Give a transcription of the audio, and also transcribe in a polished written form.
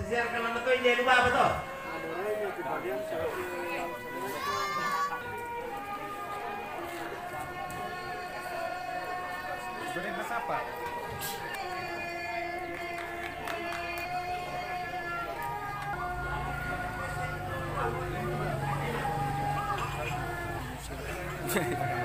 Sisir kalau itu ini lupa apa tuh? Goreng khas apa? Hehehe